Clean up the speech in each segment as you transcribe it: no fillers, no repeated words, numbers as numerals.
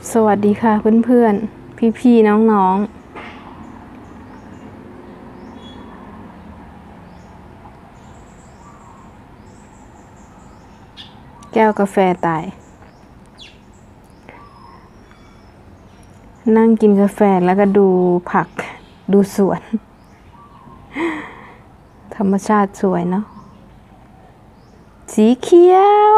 สวัสดีค่ะเพื่อนๆพี่ๆน้องๆแก้วกาแฟตายนั่งกินกาแฟแล้วก็ดูผักดูสวนธรรมชาติสวยเนาะสีเขียว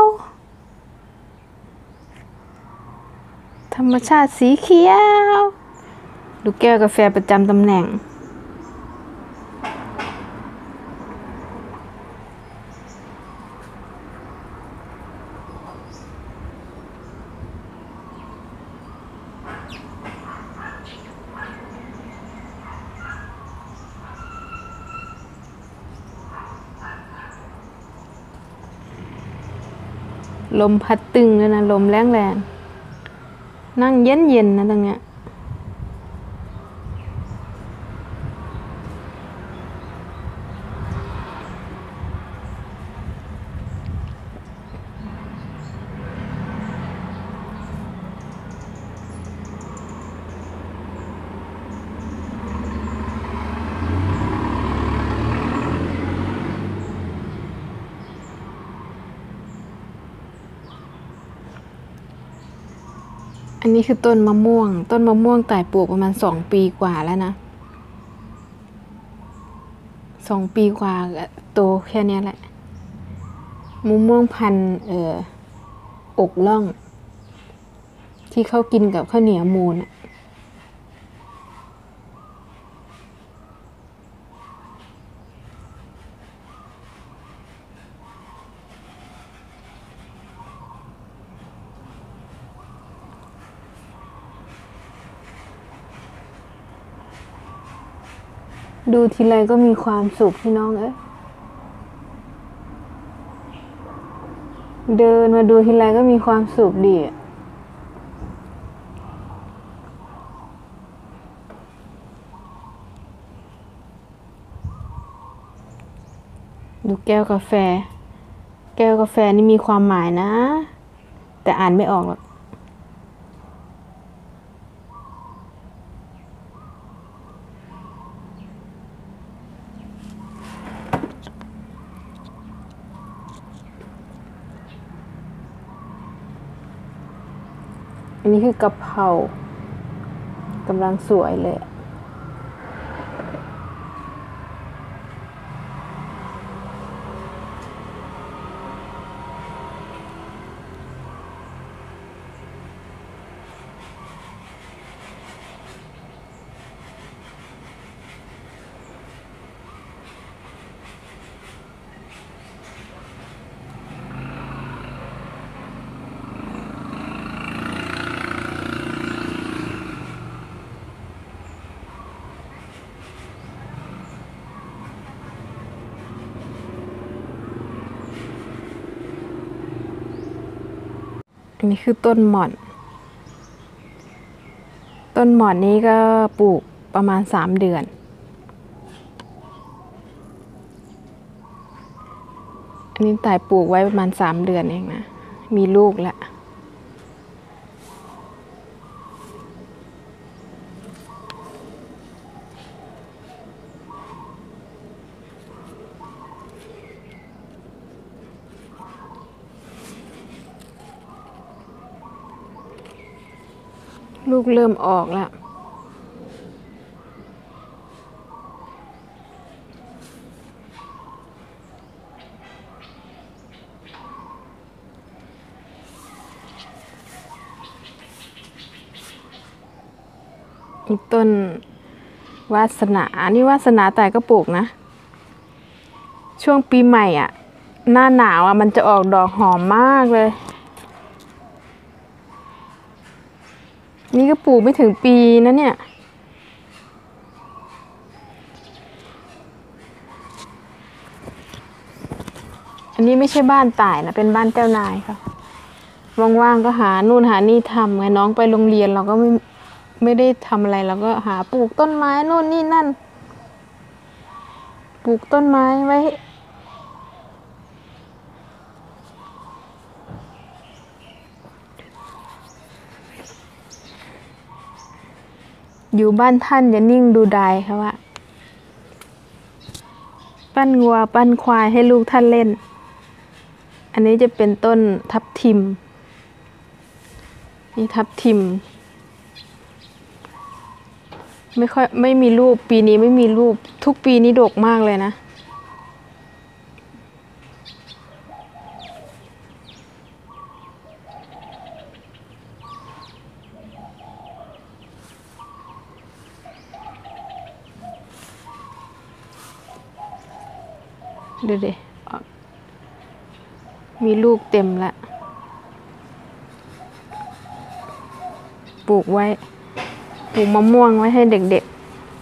ธรรมชาติสีเขียวดูแก้วกาแฟประจำตำแหน่งลมพัดตึงเลยนะลมแรงๆนั่งเย็นๆนะตรงเนี้ยอันนี้คือต้นมะม่วงต่ายปลูกประมาณ2 ปีกว่าแล้วนะ2 ปีกว่าโตแค่นี้แหละมะม่วงพันธุ์อกล่องที่เขากินกับข้าวเหนียวมูนดูทีไรก็มีความสุขพี่น้องเดินมาดูทีไรก็มีความสุขดีดูแก้วกาแฟนี่มีความหมายนะแต่อ่านไม่ออกหรอกอันนี้คือกะเพรากำลังสวยเลยอันนี้คือต้นหม่อนนี้ก็ปลูกประมาณ3 เดือนอันนี้ต่ายปลูกไว้ประมาณ3 เดือนเองนะมีลูกแล้วลูกเริ่มออกแล้วอีกต้นวาสนาอันนี้วาสนาแต่ก็ปลูกนะช่วงปีใหม่หน้าหนาวมันจะออกดอกหอมมากเลยนี่ก็ปลูกไม่ถึงปีนะเนี่ยอันนี้ไม่ใช่บ้านต่ายนะเป็นบ้านเจ้านายค่ะว่างๆก็หานู่นหานี่ทำไงน้องไปโรงเรียนเราก็ไม่ได้ทำอะไรเราก็หาปลูกต้นไม้นู่นนี่นั่นปลูกต้นไม้ไว้อยู่บ้านท่านอย่านิ่งดูดายค่ะว่าปั้นงัวปั้นควายให้ลูกท่านเล่น อันนี้จะเป็นต้นทับทิมนี่ทับทิมไม่มีรูปปีนี้ไม่มีรูปทุกปีนี้ดกมากเลยนะดูดิมีลูกเต็มแล้วปลูกไว้ปลูกมะม่วงไว้ให้เด็ก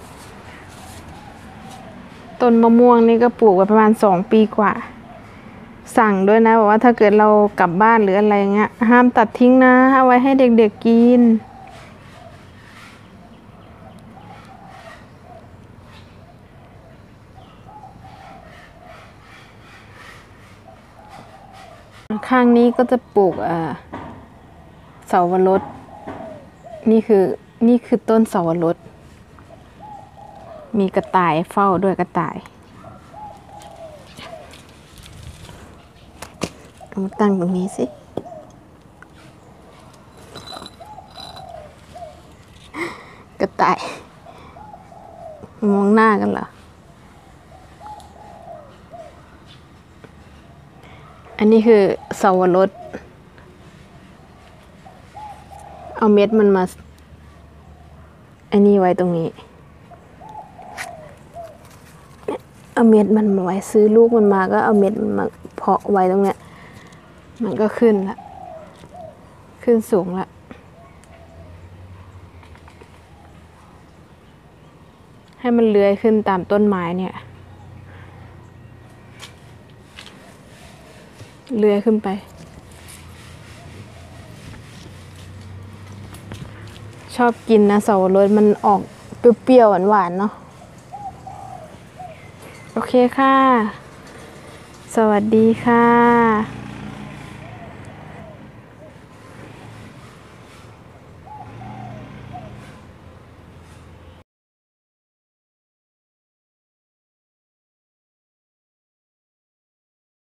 ๆต้นมะม่วงนี่ก็ปลูกไว้ประมาณ2 ปีกว่าสั่งด้วยนะบอกว่าถ้าเกิดเรากลับบ้านหรืออะไรเงี้ยห้ามตัดทิ้งนะเอาไว้ให้เด็กๆกินข้างนี้ก็จะปลูกเสาวรสนี่คือต้นเสาวรสมีกระต่ายเฝ้าด้วยกระต่ายเอามาตั้งตรงนี้สิกระต่ายมองหน้ากันเหรออันนี้คือเสาวรสเอาเม็ดมันมาอันนี้ไว้ตรงนี้เอาเม็ดมันมาไว้ซื้อลูกมันมาก็เอาเม็ดมันมาเพาะไว้ตรงเนี้ยมันก็ขึ้นละขึ้นสูงละให้มันเลื้อยขึ้นตามต้นไม้เนี่ยเลื้อยขึ้นไปชอบกินนะเสาวรสมันออกเปรี้ยวๆหวานๆเนาะโอเคค่ะสวัสดีค่ะ